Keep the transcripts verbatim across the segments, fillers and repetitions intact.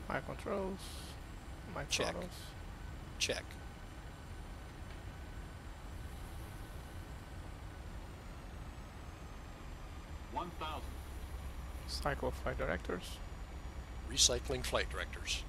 My controls, my Check. throttles. Check. one thousand. Cycle of flight directors. Recycling flight directors.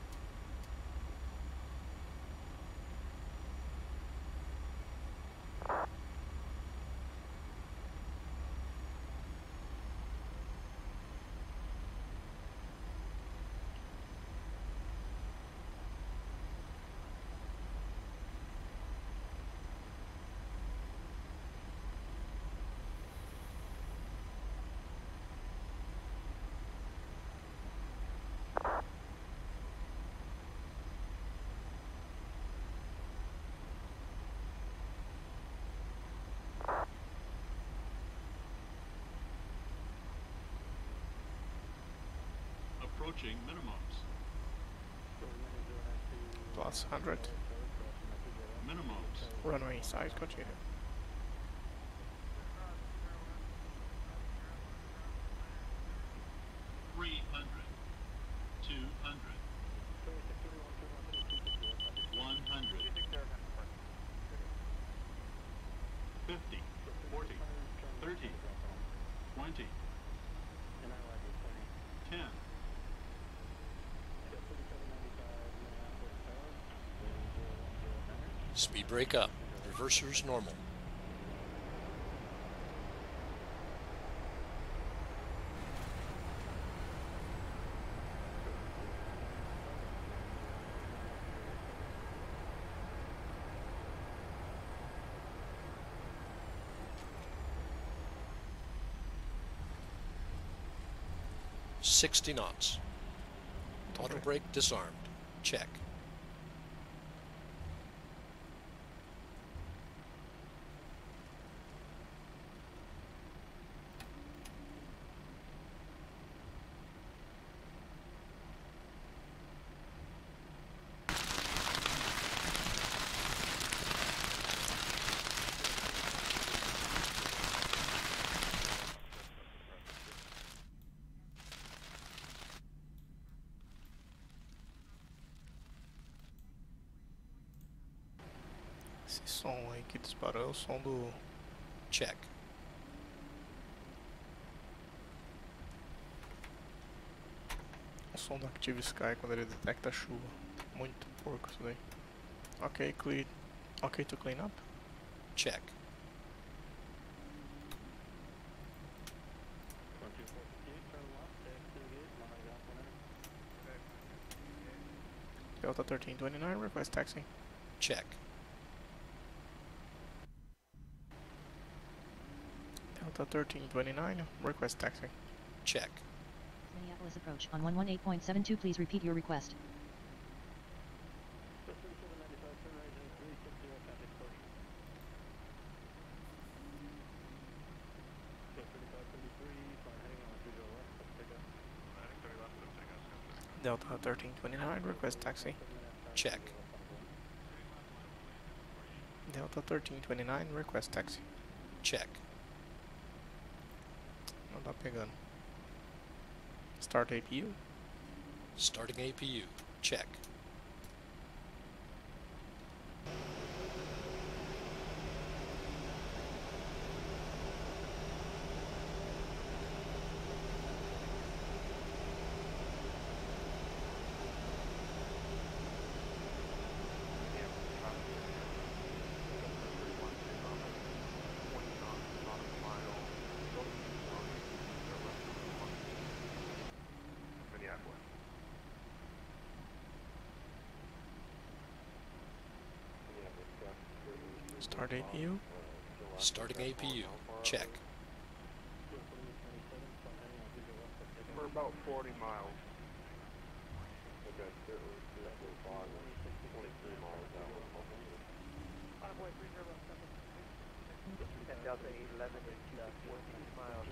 Approaching minimums. Plus one hundred. Minimums. Runway size continue. three hundred. two hundred. one hundred. fifty. forty. thirty. twenty. ten. Speed brake up. Reversers normal. sixty knots. Auto brake disarmed. Check. Esse som aí que disparou é o som do... Check. O som do Active Sky quando ele detecta a chuva. Muito porco isso daí. Ok, clear. Ok to clean up. Check. Delta thirteen twenty-nine, request taxi. Check. Delta thirteen twenty-nine, request taxi. Check. Minneapolis approach on one one eight point seven two. Please repeat your request. Delta thirteen twenty-nine, request taxi. Check. Delta thirteen twenty-nine, request taxi. Check. Não tá pegando. Start A P U. Starting A P U. Check. Start A P U. Starting A P U. Check. For about forty miles. Delta eight eleven is uh, fourteen miles.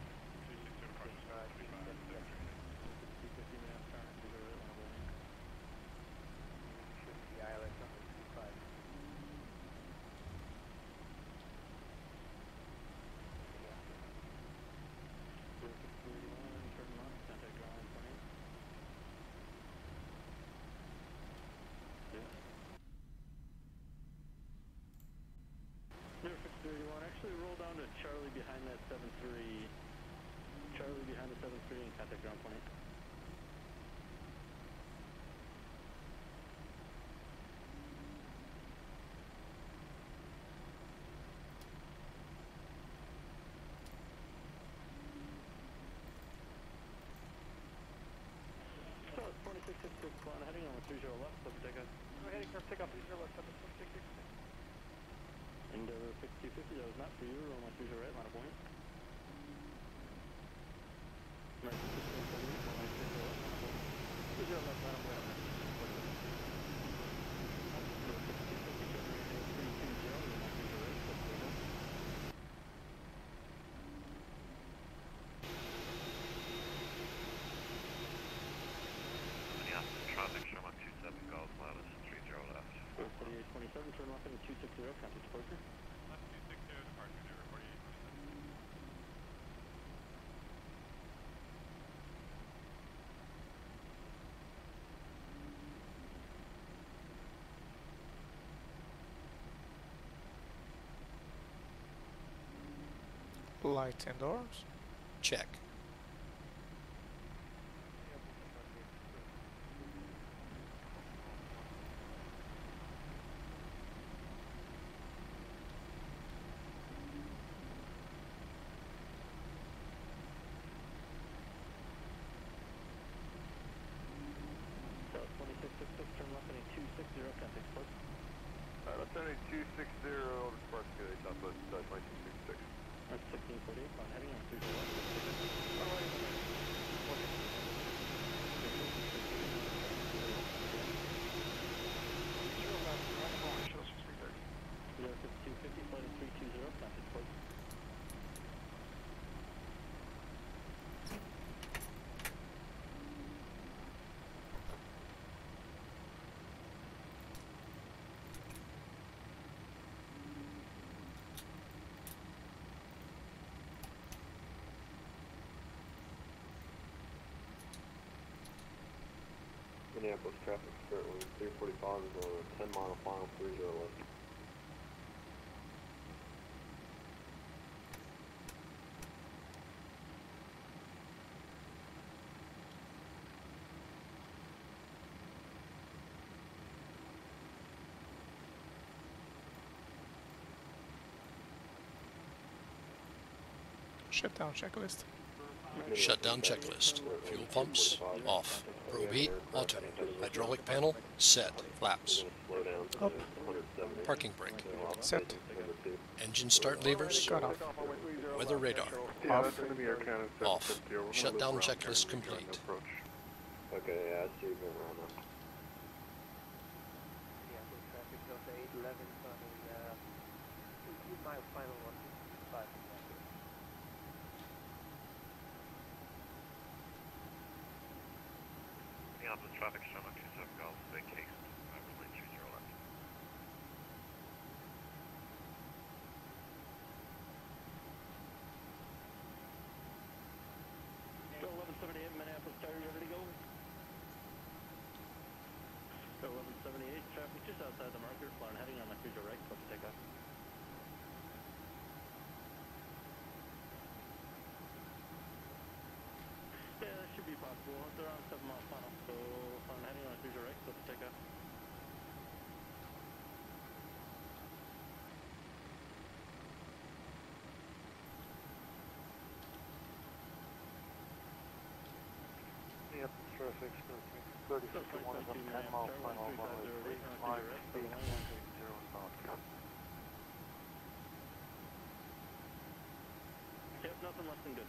The I L S number two five. actually roll down to Charlie behind that seven three. Charlie behind the seven three and contact ground point. So it's twenty-six sixty-six, flying heading on the three zero left, double take off. We're heading for takeoff three zero left, seven six six. Endeavor fifty fifty, that was not for you, roll my three zero right, line of point. American sixteen seventy, roll my three zero left, line of point. three zero left, line of point. fifty fifty, generating three two zero, roll my three zero right, double take off. Traffic, show one two seven Golf, lattice three zero left. forty-eight twenty-seven, turn left into two six zero, contact departure. Left two six zero, departure, number forty-eight twenty-seven. Lights and doors. Check. South twenty-six sixty-six, turn left into two six zero, contact departure. Uh, left turn two six zero, departure to the southwest, uh, twenty-two sixty-six. That's sixteen forty-eight, flying heading on three zero left, double take off. Zero fifty-two fifty, flight of three two zero, contact departure. Minneapolis traffic, currently three forty-five is on a ten mile final three zero left. Shutdown checklist. Shutdown checklist. Fuel pumps off. Probe heat auto. Hydraulic panel set. Flaps. Up. Parking brake. Set. Engine start levers. Cut off. Weather radar. Off. Off. Shutdown checklist complete. Okay, yeah, I see you going around now. Minneapolis traffic, Delta eight eleven, on a, uh, two mile final one five. Minneapolis traffic, show one two seven Golf, vacation, runway two zero left. eleven seventy-eight, Minneapolis Tower, you ready to go? eleven seventy-eight, traffic just outside the marker, flying heading on my three zero right, close to takeoff. Yeah, that should be possible. It's around seven mile final, so flying heading on my three zero right, close to takeoff. Minneapolis traffic, thirty fifty-one is on ten mile final, runway three five eight zero south. Yep, nothing less than good.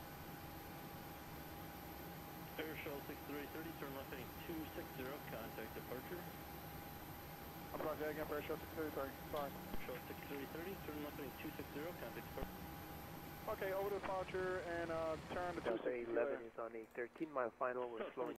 Air shell six three thirty, turn left heading two six zero, contact departure. I'm sorry, say again for Air Show six thirty, sorry, sorry. Shell six three thirty, turn left heading two six zero, contact departure. Okay, over to departure and uh, turn to two Delta six zero. eleven is on a thirteen mile final, we're slowing